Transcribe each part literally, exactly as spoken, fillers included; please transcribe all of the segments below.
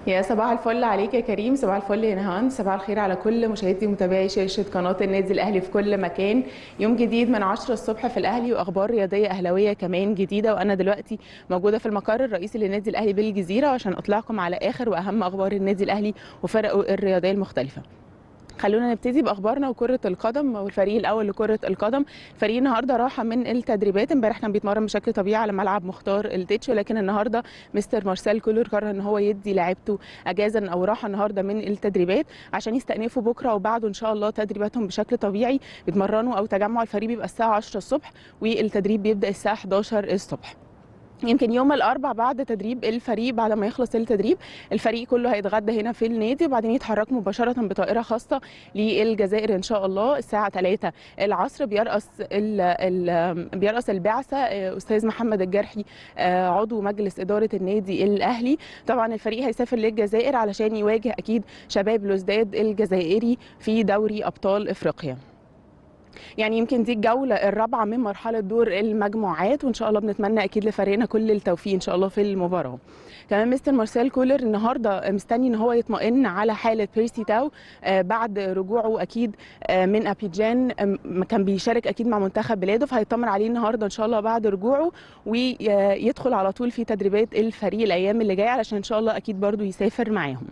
يا صباح الفل عليك يا كريم، صباح الفل يا نهان، صباح الخير على كل مشاهدي ومتابعي شاشة قناة النادي الأهلي في كل مكان. يوم جديد من عشرة الصبح في الأهلي وأخبار رياضية أهلاوية كمان جديدة، وأنا دلوقتي موجودة في المقر الرئيسي للنادي الأهلي بالجزيرة عشان أطلعكم على آخر وأهم أخبار النادي الأهلي وفرقه الرياضية المختلفة. خلونا نبتدي باخبارنا وكره القدم والفريق الاول لكره القدم. الفريق النهارده راحه من التدريبات، امبارح كان بيتمرن بشكل طبيعي على ملعب مختار التتش، ولكن النهارده مستر مارسيل كولر قرر ان هو يدي لاعيبته اجازه او راحه النهارده من التدريبات عشان يستأنفوا بكره وبعده ان شاء الله تدريباتهم بشكل طبيعي. بيتمرنوا او تجمع الفريق بيبقى الساعه عشرة الصبح والتدريب بيبدأ الساعه حداشر الصبح. يمكن يوم الاربع بعد تدريب الفريق، بعد ما يخلص التدريب الفريق كله هيتغدى هنا في النادي وبعدين يتحركوا مباشره بطائره خاصه للجزائر ان شاء الله الساعه ثلاثة العصر. بيرأس ال ال بيرأس البعثه استاذ محمد الجرحي عضو مجلس اداره النادي الاهلي. طبعا الفريق هيسافر للجزائر علشان يواجه اكيد شباب لوزداد الجزائري في دوري ابطال افريقيا. يعني يمكن دي الجوله الرابعه من مرحله دور المجموعات، وان شاء الله بنتمنى اكيد لفريقنا كل التوفيق ان شاء الله في المباراه. كمان مستر مارسيل كولر النهارده مستني ان هو يطمئن على حاله بيرسي تاو بعد رجوعه اكيد من ابيجان. كان بيشارك اكيد مع منتخب بلاده، فهيطمن عليه النهارده ان شاء الله بعد رجوعه ويدخل على طول في تدريبات الفريق الايام اللي جايه علشان ان شاء الله اكيد برضو يسافر معاهم.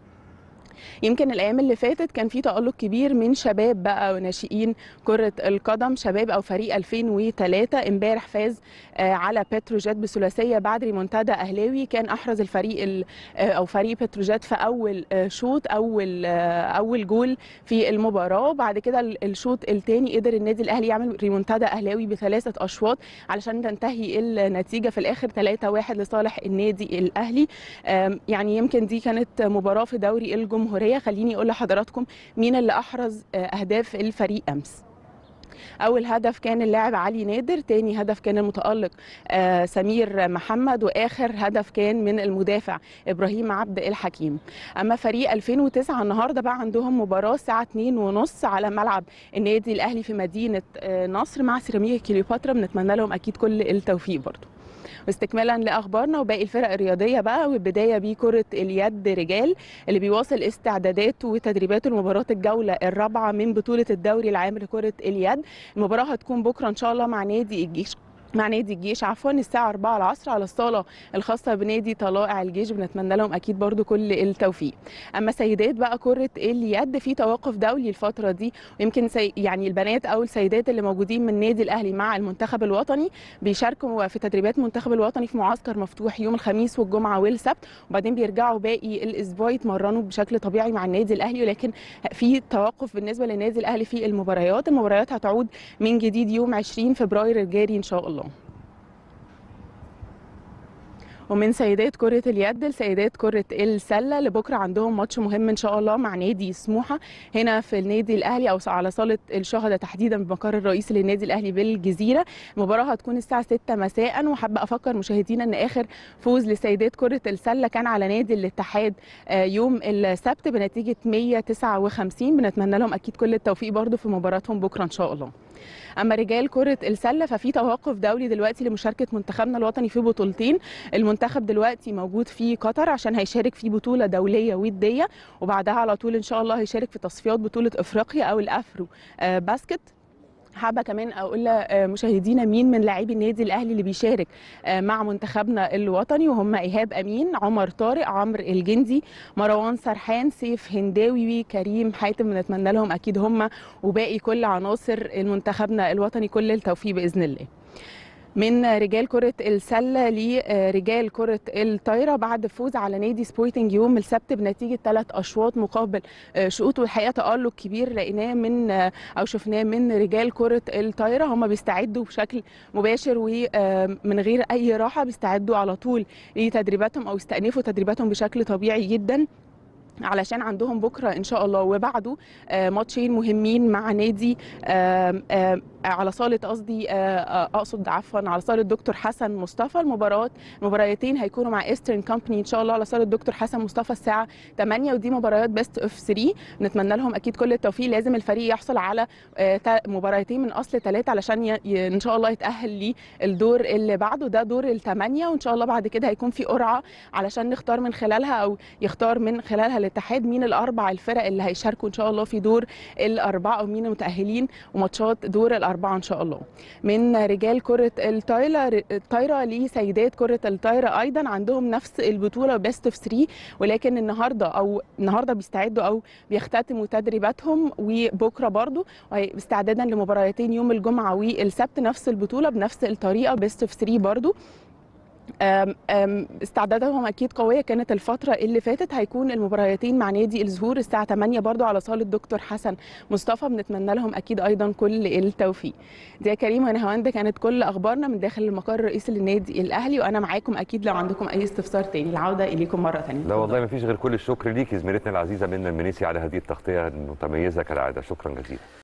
يمكن الايام اللي فاتت كان في تألق كبير من شباب بقى وناشئين كرة القدم، شباب او فريق ألفين وثلاثة. امبارح فاز على بتروجيت بثلاثيه بعد ريمونتادا اهلاوي. كان احرز الفريق او فريق بتروجيت في اول شوط، اول اول جول في المباراه. بعد كده الشوط الثاني قدر النادي الاهلي يعمل ريمونتادا اهلاوي بثلاثه اشواط علشان تنتهي النتيجه في الاخر ثلاثة واحد لصالح النادي الاهلي. يعني يمكن دي كانت مباراه في دوري الجمهوريه. خليني اقول لحضراتكم مين اللي احرز اهداف الفريق امس. اول هدف كان اللاعب علي نادر، تاني هدف كان المتألق آه سمير محمد، واخر هدف كان من المدافع ابراهيم عبد الحكيم. اما فريق ألفين وتسعة النهارده بقى عندهم مباراه الساعه اتنين وثلاثين على ملعب النادي الاهلي في مدينه آه نصر مع سيراميكا كليوباترا. بنتمنى لهم اكيد كل التوفيق برضو. واستكمالا لاخبارنا وباقي الفرق الرياضيه بقى، والبدايه بكره اليد رجال اللي بيواصل استعداداته وتدريباته لمباراه الجوله الرابعه من بطوله الدوري العام لكره اليد. المباراه هتكون بكره ان شاء الله مع نادي الجيش مع نادي الجيش عفوا الساعه أربعة العصر على الصاله الخاصه بنادي طلائع الجيش. بنتمنى لهم اكيد برضو كل التوفيق. اما سيدات بقى كره اليد في توقف دولي الفتره دي، ويمكن سي يعني البنات او السيدات اللي موجودين من النادي الاهلي مع المنتخب الوطني بيشاركوا في تدريبات المنتخب الوطني في معسكر مفتوح يوم الخميس والجمعه والسبت، وبعدين بيرجعوا باقي الاسبوع يتمرنوا بشكل طبيعي مع النادي الاهلي. ولكن في توقف بالنسبه للنادي الاهلي في المباريات. المباريات هتعود من جديد يوم عشرين فبراير الجاري ان شاء الله. ومن سيدات كرة اليد لسيدات كرة السلة اللي بكرة عندهم ماتش مهم إن شاء الله مع نادي سموحة هنا في النادي الأهلي أو على صالة الشهداء تحديدا بمقر الرئيسي للنادي الأهلي بالجزيرة. المباراة هتكون الساعة ستة مساء. وحابة أفكر مشاهدينا أن آخر فوز لسيدات كرة السلة كان على نادي الاتحاد يوم السبت بنتيجة مية وتسعة وخمسين. بنتمنى لهم أكيد كل التوفيق برضو في مباراتهم بكرة إن شاء الله. اما رجال كره السله ففي توقف دولي دلوقتي لمشاركه منتخبنا الوطني في بطولتين. المنتخب دلوقتي موجود في قطر عشان هيشارك في بطوله دوليه وديه، وبعدها على طول ان شاء الله هيشارك في تصفيات بطوله افريقيا او الافرو باسكت. حابه كمان اقول لمشاهدينا مين من لاعبي النادي الاهلي اللي بيشارك مع منتخبنا الوطني، وهم ايهاب امين، عمر طارق، عمرو الجندي، مروان سرحان، سيف هنداوي، كريم حاتم. بنتمنى لهم اكيد هم وباقي كل عناصر منتخبنا الوطني كل التوفيق باذن الله. من رجال كرة السلة لرجال كرة الطايرة بعد فوز على نادي سبورتنج يوم السبت بنتيجة ثلاث أشواط مقابل شوط، والحقيقة تألق كبير لقيناه من أو شفناه من رجال كرة الطايرة. هم بيستعدوا بشكل مباشر ومن غير أي راحة، بيستعدوا على طول لتدريباتهم أو يستأنفوا تدريباتهم بشكل طبيعي جدا علشان عندهم بكرة إن شاء الله وبعده ماتشين مهمين مع نادي على صاله قصدي اقصد عفوا على صاله دكتور حسن مصطفى. المباراه المباراتين هيكونوا مع ايسترن كومباني ان شاء الله على صاله دكتور حسن مصطفى الساعه ثمانية، ودي مباريات بيست اوف ثلاثة. نتمنى لهم اكيد كل التوفيق. لازم الفريق يحصل على مباراتين من اصل ثلاثه علشان ي... ي... ان شاء الله يتاهل للدور اللي بعده، ده دور الثمانيه. وان شاء الله بعد كده هيكون في قرعه علشان نختار من خلالها او يختار من خلالها الاتحاد مين الاربع الفرق اللي هيشاركوا ان شاء الله في دور الاربعه او مين المتاهلين وماتشات دور الاربعه ان شاء الله. من رجال كره الطايره الطايره لسيدات كره الطايره ايضا عندهم نفس البطوله بيست اوف ثلاثة، ولكن النهارده او النهارده بيستعدوا او بيختتموا تدريباتهم وبكره برضو استعدادا لمباراتين يوم الجمعه والسبت نفس البطوله بنفس الطريقه بيست اوف ثلاثة برضو. أم أم استعداداتهم اكيد قويه كانت الفتره اللي فاتت. هيكون المباراتين مع نادي الزهور الساعه ثمانية برضو على صاله دكتور حسن مصطفى. بنتمنى لهم اكيد ايضا كل التوفيق. دي يا كريم ونهاوند كانت كل اخبارنا من داخل المقر الرئيسي للنادي الاهلي، وانا معاكم اكيد لو عندكم اي استفسار تاني. العوده اليكم مره ثانيه. لا والله ما فيش غير كل الشكر ليكي زميلتنا العزيزه منى المنيسي على هذه التغطيه المتميزه كالعاده. شكرا جزيلا.